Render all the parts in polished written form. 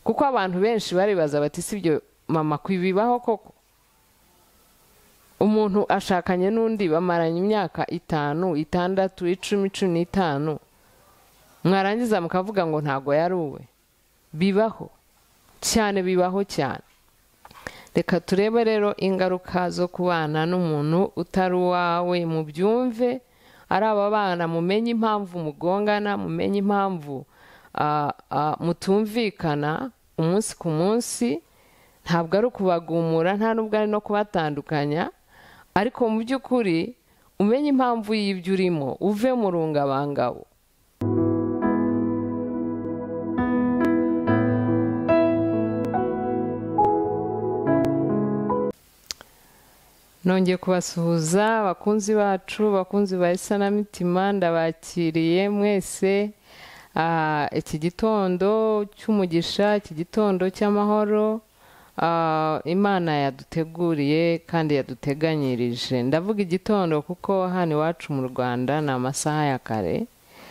kuko abantu benshi baribaza bati sibyo mama kwibibaho koko umuntu ashakanye n'undi bamaranye imyaka 5 6 10 15 mwarangiza mukavuga ngo ntago yaruwe bibaho cyane bibaho cyane reka turebe rero ingaruka zo kubana n'umuntu utari wawe mu byumve ari aba bana mumenye impamvu mugongana mumenye impamvu mutumvikana umunsi ku munsi ntabwo ari ukubagumura nta nubwo ari no kubatandukanya ariko mu by'ukuri umenye impamvu y'ibyo urimo uve mu rungabangabo nongeye kubasuhuza bakunzi bacu bakunzi ba isanamitima ndabakiriye mwese iki gitondo cy'umugisha iki gitondo cy'amahoro Imana yaduteguriye kandi yaduteganyirije ndavuga igitondo kuko hano iwacu mu Rwanda ni amasaha ya kare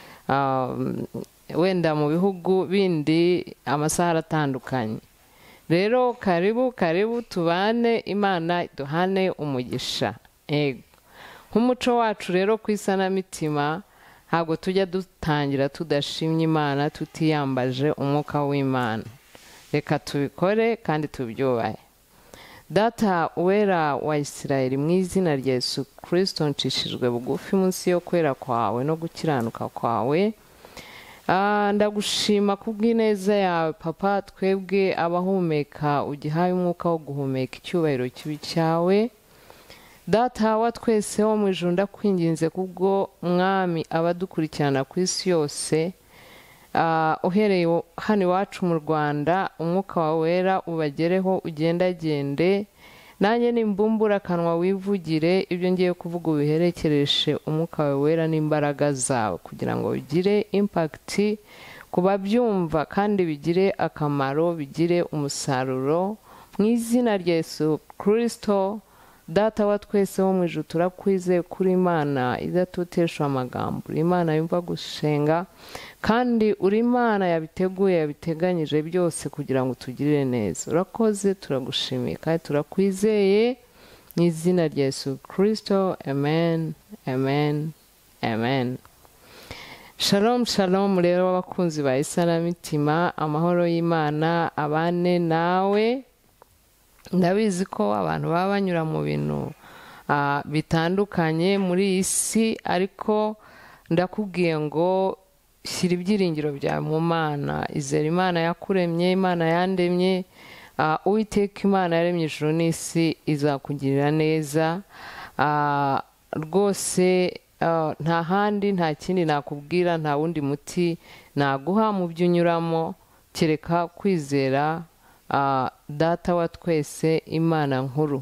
wenda mu bihugu bindi amasaha aratandukanye rero karibu tubane Imana duhane umugisha ego nk'umuco wacu rero ku isanamitima ntabwo tujya dutangira tudashimye Imana tutiyambaje umwuka w'Imana reka tubikore kandi tubyubahe data uwera wa Isirayeli mu izina rya Yesu Kristo ncishijwe bugufi munsi yo kwera kwawe no gukiranuka kwawe ndagushima kubw'ineza yawe papa twebwe abahumeka ugihaye umwuka wo guhumeka icyubahiro kibi cyawe data wa twese wo mu ijuru ndakwinginze kubwo mwami abadukurikirana ku isi yose uhereye hano iwacu mu Rwanda umwuka wawe wera ubagereho ugendagende nanjye nimbumbura akanwa wivugire ibyo ngiye kuvuga ubiherekereshe umwuka wawe wera n'imbaraga zawe kugira ngo bigire impact ku babyumva kandi bigire akamaro bigire umusaruro mu izina rya Yesu Kristo data wa twese wo mu ijuru turakwizeye kuri Imana idatoteshwa amagambo Imana yumva gusenga kandi uri Imana yabiteguye yabiteganyije byose kugira ngo tugirire neza urakoze turagushimiye kandi turakwizeye mu izina rya Yesu Kristo amen amen amen Shalom shalom rero abakunzi ba isanamitima amahoro y'Imana abane nawe ndabizi ko abantu baba banyura mu bintu bitandukanye muri iyi si ariko ndakubwiye ngo shyira ibyiringiro byawe mu Mana izera Imana yakuremye Imana yandemye Uwiteka Imana yaremye ijuru n'isi izakugirira neza rwose nta handi nta kindi nakubwira nta wundi muti naguha mu byo unyuramo kereka kwizera data wa twese Imana nkuru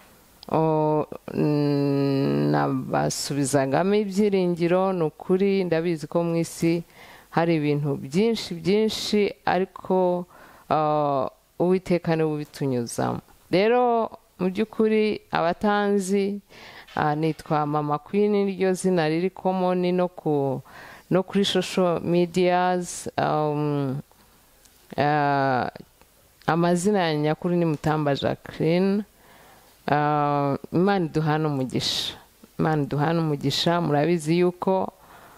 nabasubizagamo ibyiringiro nukuri ndabizi ko mu isi hari ibintu byinshi ariko Uwiteka niwe ubitunyuzamo rero mu by'ukuri abatanzi nitwa Mama Queen niryo zina riri common no kuri social medias amazina ya nyakuri ni Mutamba Jacqueline Imana duhana umugisha murabizi yuko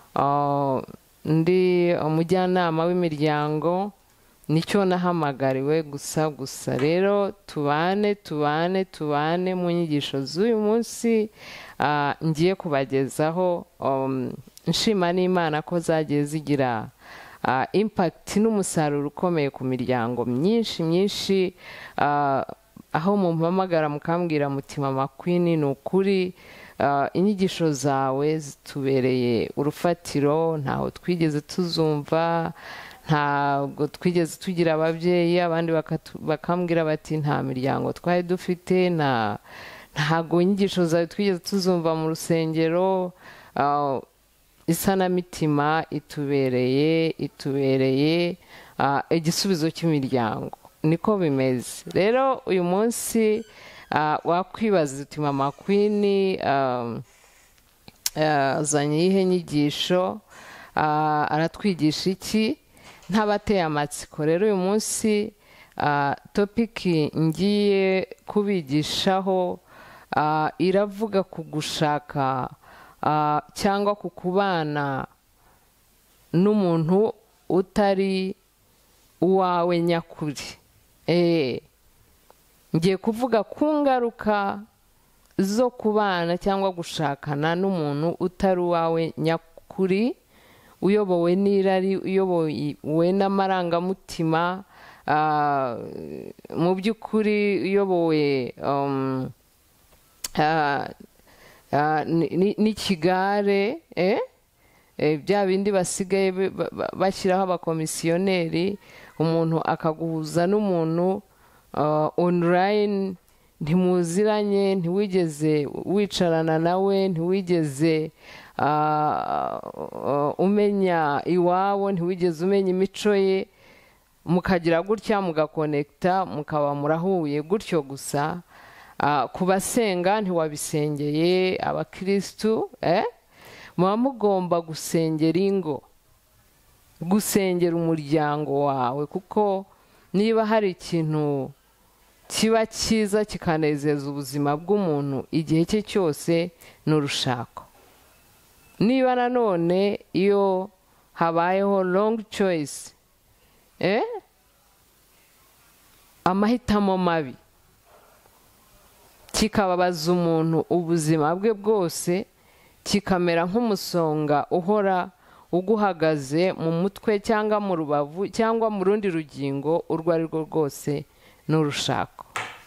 ndi umujyanama w'imiryango nicyo nahamagariwe gusa rero tubane mu nyigisho z'uyu munsi ngiye kubagezaho nshima n'Imana ko zagiye zigira impact n'umusaruro ukomeye ku miryango myinshi aho mumpamagara mukambwira mutima Mama Queen ni ukuri inyigisho zawe zitubereye urufatiro ntaho twigeze tuzumva ntabwo twigeze tugira ababyeyi abandi bakambwira bati nta miryango twari dufite ntago inyigisho zawe twigeze tuzumva mu rusengero isanamitima itubereye igisubizo cy'imiryango niko bimeze rero uyu munsi wakwibaza uti Mama Queen azanye ihe nyigisho aratwigisha iki ntabateye amatsiko rero uyu munsi topiki ngiye kubigishaho iravuga ku gushaka cyangwa ku kubana n'umuntu utari uwawe nyakuri. Ngiye kuvuga ku ngaruka zo kubana cyangwa gushakana n'umuntu utari uwawe nyakuri, uyobowe n'irari, uyobowe n'amarangamutima, mu by'ukuri uyobowe n'ikigare, bya bindi basigaye bashyiraho abakomisiyoneri, umuntu akaguhuza n'umuntu online, ntimuziranye, ntiwigeze wicarana nawe, ntiwigeze umenya iwabo, ntiwigeze umenya imico ye, mukagira gutya mugakonekita, mukaba murahuye gutyo gusa. Ku basenga ntiwabisengeye, abakirisitu muba mugomba gusengera ingo, gusengera umuryango wawe, kuko niba hari ikintu kiba cyiza kikanezeza ubuzima bw'umuntu igihe cye cyose ni urushako. Niba nanone iyo habayeho long choice, amahitamo mabi, kikababaza umuntu ubuzima bwe bwose, kikamera nk'umusonga uhora uguhagaze mu mutwe cyangwa mu rubavu cyangwa mu rundi rugingo urwo ari rwo rwose, ni urushako.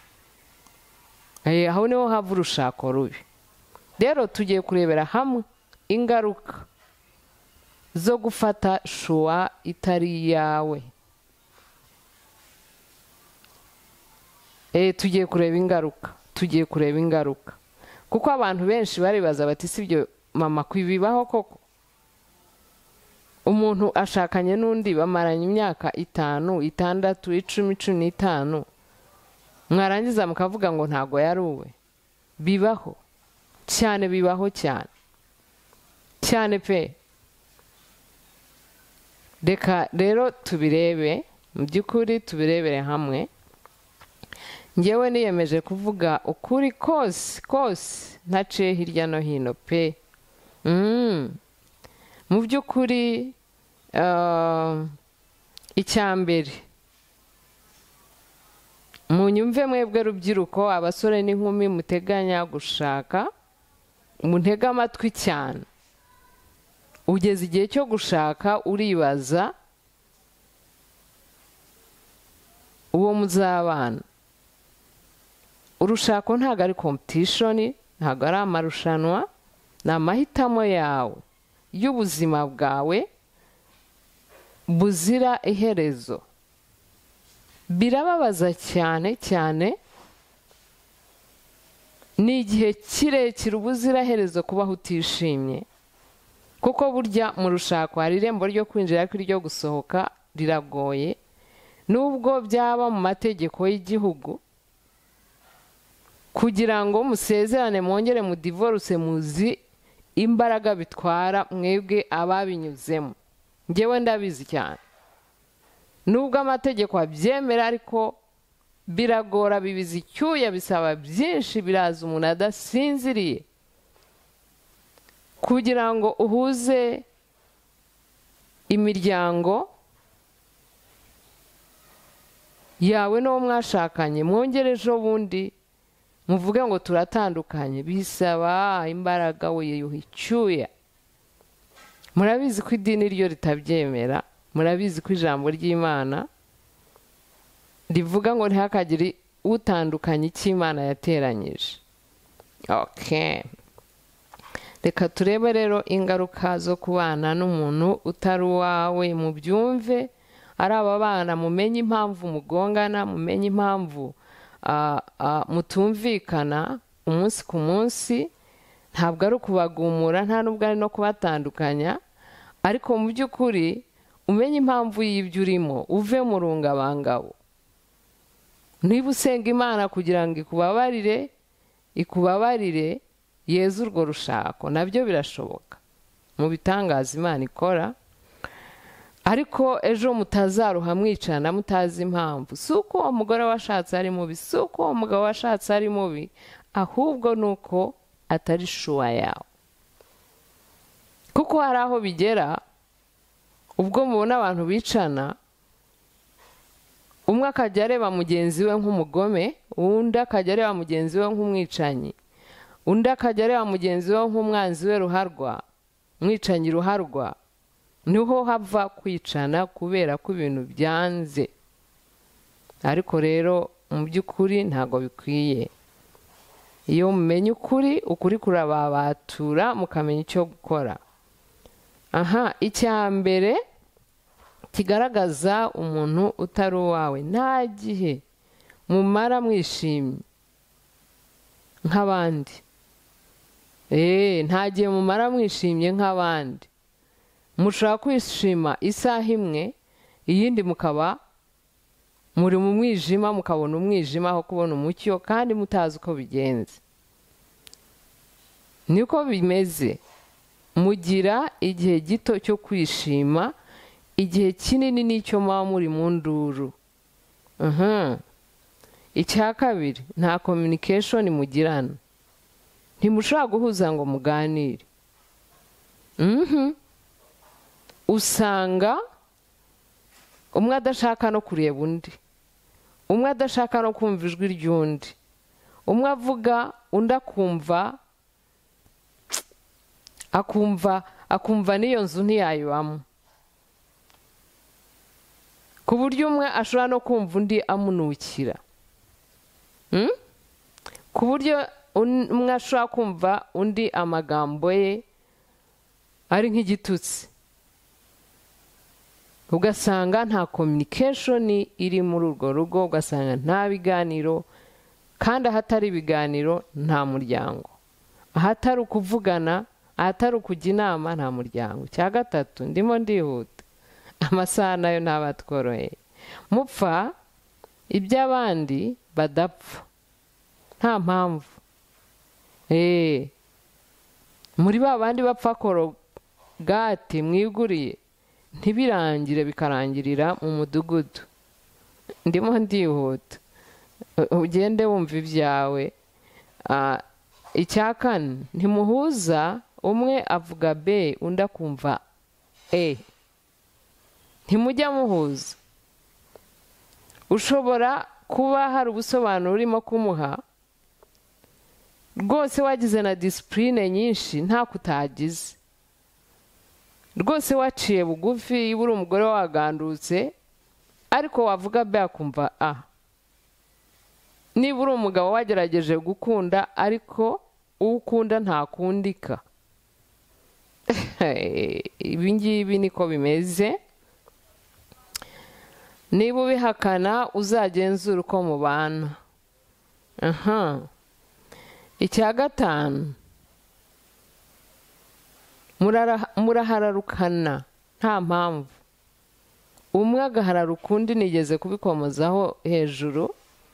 Aho niho hava urushako rubi. Rero tugiye kurebera hamwe ingaruka zo gufata shuwa itari iyawe. Tugiye kureba ingaruka, kuko abantu benshi baribaza bati sibyo mama, kwibibaho koko? Umuntu ashakanye n'undi bamaranye imyaka 5, 6, 10, 15, mwarangiza mukavuga ngo ntago yari uwe. Bibaho cyane, bibaho cyane pe. Reka rero tubirebe, mu by'ukuri tubirebere hamwe. Ngewe niyemeje kuvuga ukuri kose ntaciye hirya no hino pe. Mu by'ukuri icyambere, munyumve mwebwe rubyiruko, abasore n'inkumi muteganya gushaka, muntega amatwi cyane. Ugeze igihe cyo gushaka, uribaza uwo muzabana. Urushako ntago ari competition, ntago ari amarushanwa, ni amahitamo yawe y'ubuzima bwawe buzira iherezo. Birababaza cyane, ni igihe kirekire ubuzira iherezo kubaho utishimye, kuko burya mu rushako hari irembo ryo kwinjira ariko iryo gusohoka riragoye. Nubwo byaba mu mategeko y'igihugu, kugira ngo musezerane mwongere mu divorce, muzi imbaraga bitwara mwebwe ababinyuzemo. Ngewe ndabizi cyane. Nubwo amategeko abyemera, ariko biragora, bibiza icyuya, bisaba byinshi, biraza umuntu adasinziriye kugira ngo uhuze imiryango yawe n'uwo mwashakanye, mwongere ejo bundi muvuge ngo turatandukanye. Bisaba imbaraga, wiyuha icyuya. Murabizi ko idini ryo ritabyemera, murabizi ko ijambo ry'Imana rivuga ngo ntihakagire utandukanye icyo Imana yateranyije. Reka turebe rero ingaruka zo kubana n'umuntu utari uwawe. Mubyumve, ari aba bana mumenye impamvu mugongana, mumenye impamvu mutumvikana umunsi ku munsi. Ntabwo ari ukubagumura, nta nubwo ari no kubatandukanya, ariko mu by'ukuri umenye impamvu y'ibyo urimo, uve mu rungabangabo. Niba usenga Imana kugira ngo ikubabarire Yezu urwo rushako, nabyo birashoboka mu bitangaza Imana ikora. ariko ejo mutazaruha mwicana mutazi impamvu. Si uko uwo mugore washatse ari mubi, si uko uwo mugabo washatse ari mubi, ahubwo nuko atari shuwa yawe. Kuko hari aho bigera ubwo mubona abantu bicana, umwe akajya areba mugenzi we nk'umugome, undi akajya areba mugenzi we nk'umwicanyi, undi akajya areba mugenzi we nk'umwanzi we ruharwa, mwicanyi ruharwa. Niho hava kwicana kubera ko ibintu byanze. Ariko rero mu by'ukuri ntago bikwiye. Iyo mumenye ukuri kurababatura mukamenya icyo gukora. Icya mbere kigaragaza umuntu utari uwawe, nta gihe mumara mwishimye nk'abandi. Nta gihe mumara mwishimye nk'abandi. Mushaka kwishima isaha imwe, iyindi mukaba muri mu mwijima, mukabona umwijima aho kubona umucyo, kandi mutazi uko bigenze. Niko bimeze. Mugira igihe gito cyo kwishima, igihe kinini nicyo muba muri mu nduru. Icya kabiri, nta communication mugirana. Ntimushaka guhuza ngo muganire. Usanga umwe adashaka no kureba undi, umwe adashaka no kumva ijwi ry'undi, umwe avuga undi akumva n'iyo nzu ntiyayibamo, ku buryo umwe ashobora no kumva undi amunukira, ku buryo umwe ashobora kumva undi amagambo ye ari nk'igitutsi. Ugasanga nta communication iri muri urwo rugo, ugasanga nta biganiro, kandi ahatari ibiganiro nta muryango, ahatari ukuvugana, ahatari ukujya inama nta muryango. Cya gatatu, ndimo ndihuta, amasaha nayo ntabatworoheye. Mupfa iby'abandi badapfa nta mpamvu. Muri ba bandi bapfa korogati mwiguriye, ntibirangire bikarangirira mu mudugudu. Ndimo ndihuta, ugende wumva ibyawe. Icya kane, ntimuhuza, umwe avuga B undi akumva E. Ntimujya muhuza. Ushobora kuba hari ubusobanuro urimo kumuha, rwose wagize na discipline nyinshi nta kutagize, rwose waciye bugufi, uri umugore wagandutse, ariko wavuga B akumva A. Niba uri umugabo wagerageje gukunda, ariko uwo ukunda ntakundika. Ibi ngibi niko bimeze. Niba ubihakana uzagenzura uko mubana. Icya gatanu, murahararukana nta mpamvu. Umwe agahararuka undi, nigeze kubikomozaho hejuru.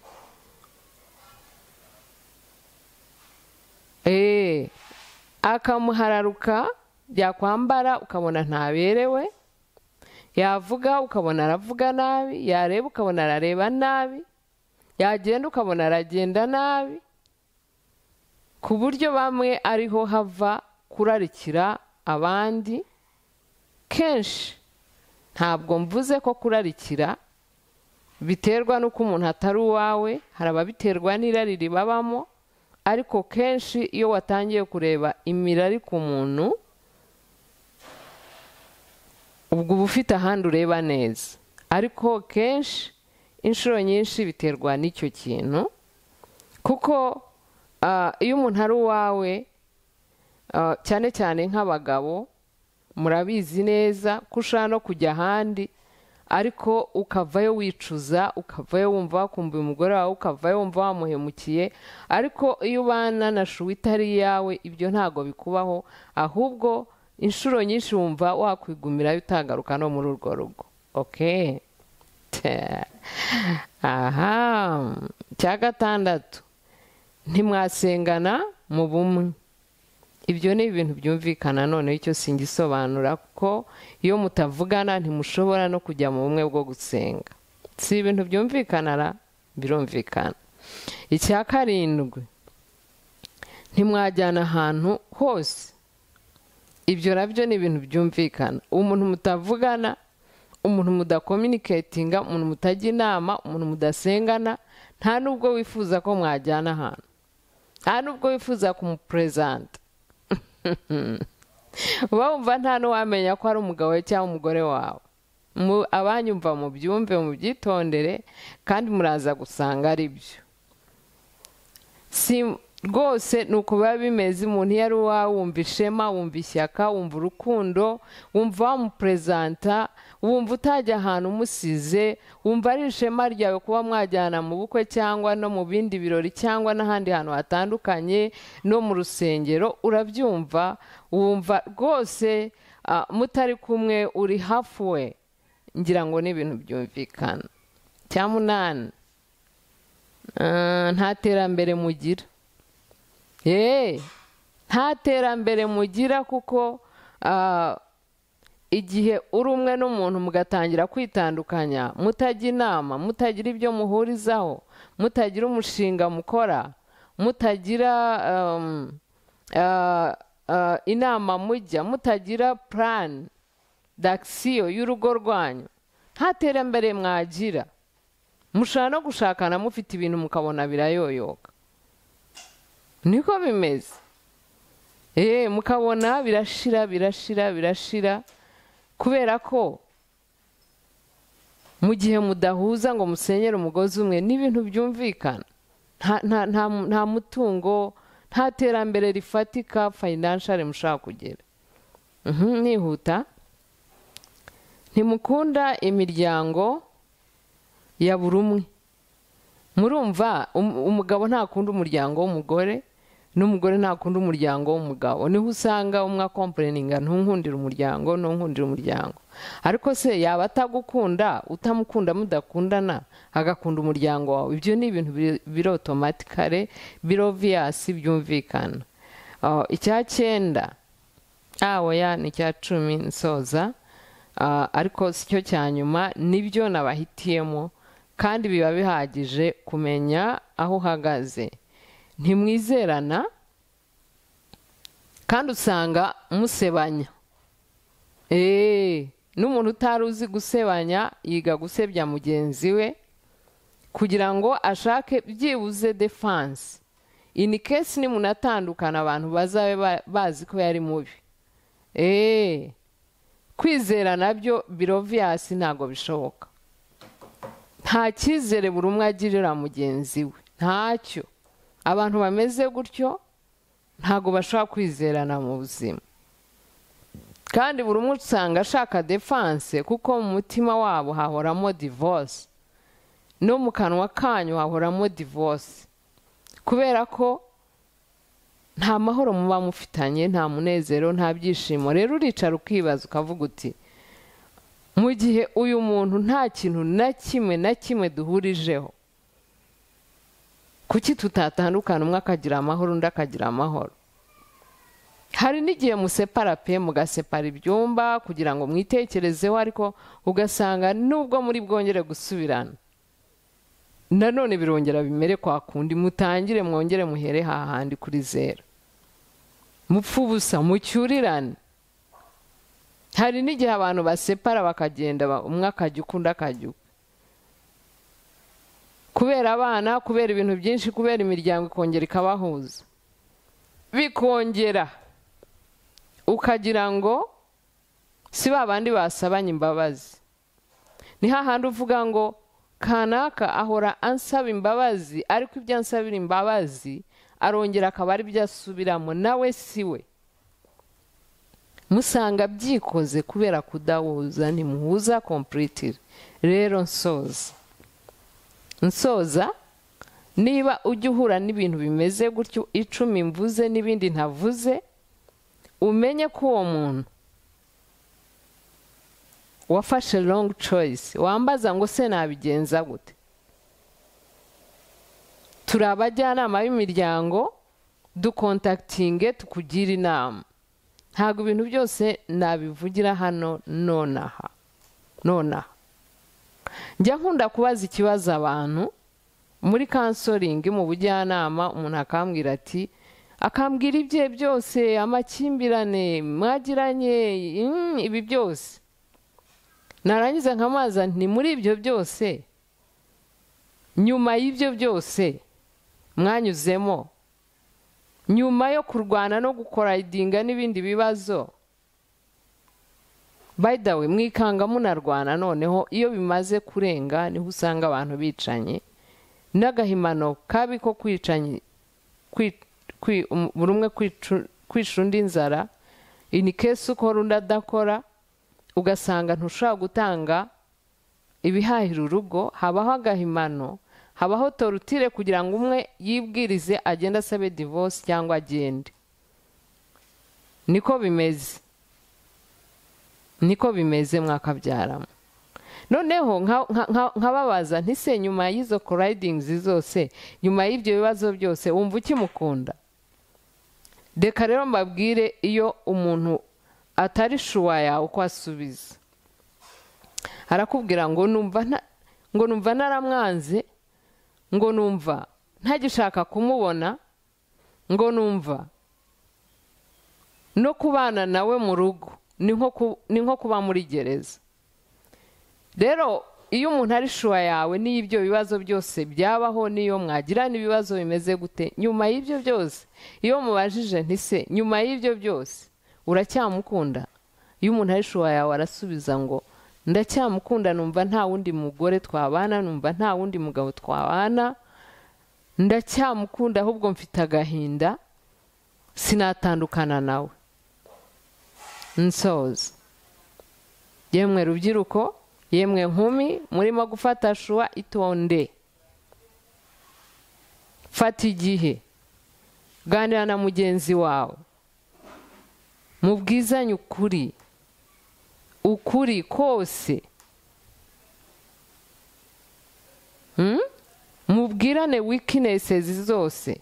Akamuhararuka, yakwambara ukabona ntaberewe, yavuga ukabona aravuga nabi, yareba ukabona arareba nabi, yagenda ukabona aragenda nabi, ku buryo bamwe ariho hava kurarikira abandi. Kenshi ntabwo mvuze ko kurarikira biterwa n'uko umuntu atari uwawe, hari ababiterwa n'irari ribabamo, ariko kenshi iyo watangiye kureba imirari ku muntu, ubwo uba ufite ahandi ureba neza. Ariko kenshi, inshuro nyinshi biterwa n'icyo kintu, kuko iyo umuntu ari uwawe, cyane cyane nk'abagabo, murabizi neza ko ushaka no kujya ahandi, ariko ukavayo wicuza, ukavayo wumva wakumbuye umugore wawe, ukavayo wumva wamuhemukiye. Ariko iyo ubana na shuwa itari iyawe, ibyo ntago bikubaho, ahubwo inshuro nyinshi wumva wakwigumirayo utagaruka no muri urwo rugo. Cya gatandatu, ntimwasengana mu bumwe. ibyo ni ibintu byumvikana. None icyo singisobanura ko iyo mutavugana ntimushobora no kujya mu bumwe bwo gusenga. Si ibintu byumvikana, birumvikana. Icya karindwi, ntimwajyana ahantu hose. Ibyo nabyo ni ibintu byumvikana. Umuntu mutavugana, umuntu mudakomunikatinga, umuntu mutajya inama, umuntu mudasengana, nta nubwo wifuza ko mwajyana ahantu, nta nubwo wifuza kumupresenta. Wumva nta n'uwamenya ko ari umugabo we cyangwa umugore wawe. Abanyumva mu byumve, mu byitondere, kandi muraza gusanga ari byo. Si rwose nuko biba bimeze. Umuntu iyo ari uwawe wumva ishema, wumva ishyaka, wumva urukundo, wumva wamupresenta, wumva utajya ahantu umusize, wumva ari ishema ryawe kuba mwajyana mu bukwe cyangwa no mu bindi birori cyangwa n'ahandi hantu hatandukanye, no mu rusengero. Urabyumva, wumva rwose mutari kumwe, uri hafi we. Ngira ngo ni ibintu byumvikana. Cya munani, nta terambere mugira. Nta terambere mugira, kuko igihe uri umwe n'umuntu mugatangira kwitandukanya, mutajya inama, mutagira ibyo muhurizaho, mutagira umushinga mukora, mutagira inama mujya, mutagira plan d'action y'urugo rwanyu, nta terambere mwagira. Mushobora no gushakana mufite ibintu mukabona birayoyoka. Niko bimeze. Mukabona birashira kubera ko mu gihe mudahuza ngo musenyere umugozi umwe, n'ibintu byumvikana. Nta mutungo, nta terambere rifatika financial mushaka kugera. Nihuta. Ntimukunda imiryango ya buri umwe. Murumva, umugabo ntakunda umuryango w'umugore, n'umugore ntakunda umuryango w'umugabo. Niho usanga umwe akomplaininga, ntunkundira umuryango, ntunkundira umuryango. Ariko se yaba atagukunda, utamukunda mudakundana, agakunda umuryango wawe. Ibyo ni ibintu biri automatically, biri obvious, byumvikana. Icya 9, oya ni icya 10 nsoza. Ariko sicyo cya nyuma, nibyo nabahitiyemo, kandi biba bihagije kumenya aho uhagaze. Ntimwizerana, kandi usanga musebanya. N'umuntu utari uzi gusebanya yiga gusebya mugenzi we kugira ngo ashake byibuze defense in case nimunatandukana abantu bazabe bazi ko yari mubi. Kwizera nabyo biroviasi ntago bishoboka. Nta cyizere buri umwe agirira mugenzi we, ntacyo. Abantu bameze gutyo ntago bashobora kwizerana mu buzima, kandi buri umwe usanga ashaka defense, kuko mu mutima wabo hahoramo divorce, no mu kanwa kanyu hahoramo divorce, kubera ko nta mahoro muba mufitanye, nta munezero, nta byishimo. Rero uricara ukibaza ukavuga uti, mu gihe uyu muntu nta kintu na kimwe duhurijeho, kuki tutatandukana umwe akagira amahoro undi akagira amahoro? Hari n'igihe musepara pe, mugasepara ibyumba kugira ngo mwitekerezeho, ariko ugasanga nubwo muri bwongere gusubirana, nanone birongera bimere kwa kundi, mutangire mwongere muhere hahandi kuri zero, mupfa ubusa, mucyurirane. Hari n'igihe abantu basepara bakagenda, umwe akajya ukunda akajya uko, kubera abana, kubera ibintu byinshi, kubera imiryango ikongera ikabahuza, bikongera ukagira ngo si babandi basabanye imbabazi. Ni hahandi uvuga ngo kanaka ahora ansaba imbabazi, ariko ibyo ansabira imbabazi arongera akaba ari byo asubiramo, nawe siwe. Musanga byikoze kubera kudahuza, ntimuhuza completely. Rero nsoza, niba ujya uhura n'ibintu bimeze gutyo 10 mvuze n'ibindi ntavuze, umenye ko uwo muntu wafashe wrong choice. Wambaza ngo se nabigenza gute? Turi abajyanama b'imiryango, dukontaktinge tukugira inama. Ntago ibintu byose nabivugira hano nonaha. Njya nkunda kubaza ikibazo abantu muri counseling mu bujyanama, umuntu akambwira ati akambwira ibye byose, amakimbirane mwagiranye, ibi byose. Narangiza nkamaza nti muri ibyo byose, nyuma y'ibyo byose mwanyuzemo, nyuma yo kurwana no gukora idinga n'ibindi bibazo, by the way mwikanga munarwana, noneho iyo bimaze kurenga niho usanga abantu bicanye n'agahimano kabi ko kwicanye, buri umwe kwica undi inzara, in case ukora undi adakora, ugasanga ntushobora gutanga ibihahira urugo. Habaho agahimano, habaho torutire kugira ngo umwe yibwirize agenda asabe divorce cyangwa agende. Niko bimeze mwakabyaramo. Noneho nkababaza ntise nyuma y'izo collidings zose, nyuma y'ibyo bibazo byose wumva ukimukunda? Deka rero mbabwire, iyo umuntu atari shuwa yawe uko asubiza, arakubwira ngo numva naramwanze, ngo numva ntagishaka kumubona, ngo numva no kubana nawe mu rugo ni nko kuba muri gereza. Rero iyo umuntu ari shuwa yawe n'ibyo bibazo byose byabaho, niyo mwagirana ibibazo bimeze gute, nyuma y'ibyo byose iyo mubajije ntise nyuma y'ibyo byose uracyamukunda, iyo umuntu ari shuwa yawe arasubiza ngo ndacyamukunda, numva nta wundi mugore twabana, numva nta wundi mugabo twabana, ndacyamukunda ahubwo mfite agahinda, sinatandukana nawe. Nsoza, yemwe rubyiruko, yemwe nkumi murimo gufata shuwa, itonde, fata igihe, ganira na mugenzi wawe, mubwizanye ukuri kose, mubwirane weaknesses zose,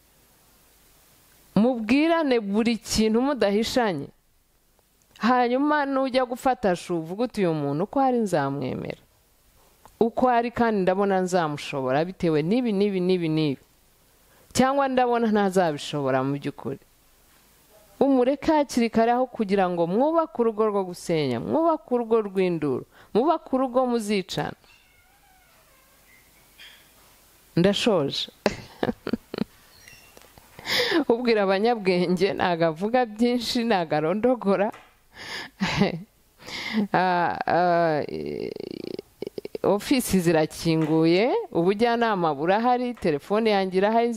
mubwirane buri kintu mudahishanye. Hanyuma nujya gufata shu uvuga uti uyu muntu uko ari nzamwemera, uko ari kandi ndabona nzamushobora bitewe n'ibi, cyangwa ndabona ntazabishobora mu by'ukuri. Umureke hakiri kare aho kugira ngo mwubake urugo rwo gusenya, mwubake urugo rw'induru, mwubake urugo muzicana. Ndashoje. Ubwira abanyabwenge ntago avuga byinshi, ntago arondogora. Ofisi zirakinguye, ubujyanama burahari, telefone yanjye irahari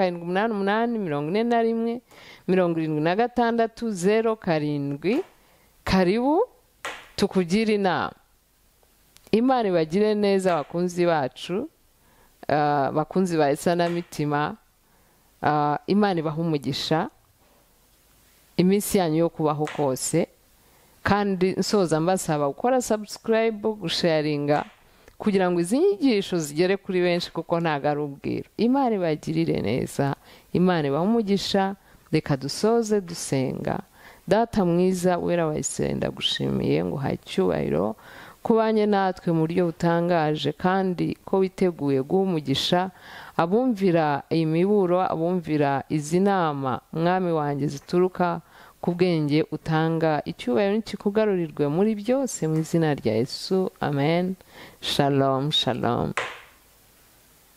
0788 41 76 karibu tukugira inama. Imana ibagire neza bakunzi bacu, bakunzi ba Isanamitima. Imana ibaha umugisha iminsi yanyu yo kubaho kose, kandi nsoza mbasaba gukora subscribe, gusharinga, kugira ngo izi nyigisho zigere kuri benshi, kuko ntago ari ubwiro. Imana ibagirire neza, Imana ibaha umugisha. Reka dusoze dusenga. Data mwiza wera wa Isirayeli, ndagushimiye ngo uhaye icyubahiro kubanye natwe mu buryo butangaje, kandi ko witeguye guha umugisha abumvira iyi miburo, abumvira izi nama mwami wanjye zituruka ku bwenge utanga. Icyubahiro nikikugarurirwe muri byose mu izina rya Yesu, amen. Shalom, shalom.